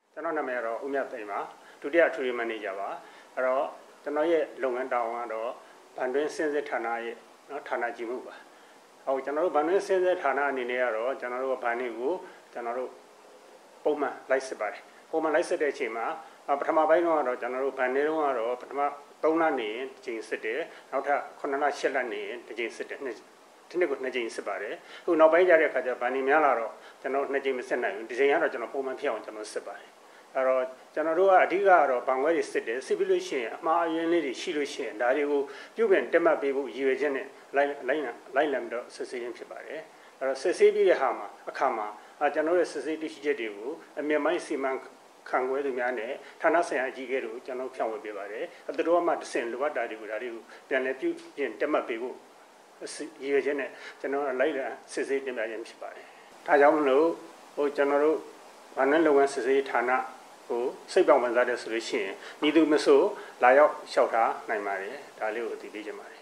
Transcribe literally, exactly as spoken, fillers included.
ကျွန်တော်နာမည်ကတော့ဦးမြတ်သိန်းပါဒုတိယအထွေထွေမန်နေဂျာပါအဲ့တော့ကျွန်တော်ရဲ့လုပ်ငန်းတာဝန်ကတော့ဗန်တွင်းစင်စစ်ဌာနရဲ့နော်ဌာနကြီးမှုပါဟုတ်ကျွန်တော်တို့ဗန်တွင်းစင်စစ်ဌာနအနေနဲ့ကတော့ကျွန်တော်တို့ဗန်တွေကိုကျွန်တော်တို့ပုံမှန်လိုက်စစ်ပါတယ်ပုံမှန်လိုက်စစ်တဲ့အချိန်မှာပထမပိုင်းတော့ကျွန်တော်တို့ဗန်တွေတော့ကတော့ပထမသုံးလနေရင်တစ်ချိန်စစ်တယ်နောက်ထပ်ခုနှစ်လရှစ်လနေရင်တစ်ချိန်စစ်တယ်နှစ်ဒီနေ့ကနှစ်ချိန်စစ်ပါတယ်အခုနောက်ပိုင်းကျတဲ့အခါကျဗန်တွေများလာတော့ကျွန်တော်နှစ်ချိန်မစစ်နိုင်ဘူးဒီချိန်ကတော့ကျွန်တော်ပုံမှန်ဖြစ်အောင်ကျွန်တော်စစ်ပါတယ်အဲ့တော့ကျွန်တော်တို့ကအဓိကကတော့ဗန်ခွဲတွေစစ်တယ်စစ်ပြီးလို့ရှိရင်အမှားအယွင်းလေးတွေရှိလို့ရှိရင်ဒါတွေကိုပြုပြင်တက်မှတ်ပေးဖို့ရည်ရွယ်ချက်နဲ့လိုက်လိုက်လိုက်လံပြီးတော့စစ်ဆေးရင်းဖြစ်ပါတယ်အဲ့တော့စစ်ဆေးပြီးတဲ့ဟာမှာအခါမှာကျွန်တော်ရဲ့စစ်ဆေးတရှိချက်တွေကိုအမြင့်ပိုင်းစီမံခံခွဲသူများနဲ့ဌာနဆိုင်ရာအကြီးအကဲတို့ကျွန်တော်ဖြန့်ဝေပေးပါတယ်အတူတူမှတဆင့်လိုအပ်တာတွေကိုဒါတွေကိုပြန်လည်ပြုပြင်တက်မှတ်ပေးဖို့ရည်ရွယ်ချက်နဲ့ကျွန်တော်လိုက်လံစစ်ဆေးတင်ပြခြင်းဖြစ်ပါတယ်ဒါကြောင့်မလို့ဟိုကျွန်တော်တို့ဗန်နဲ့လုပ်ငန်းစစ်ဆေးဌာနကိုစိတ်ပေါက်ဝင်စားတဲ့ဆိုလို့ရှိရင်ဤသူမဆိုလာရောက်လျှောက်ထားနိုင်ပါတယ်ဒါလေးကိုအသိပေးချင်ပါတယ်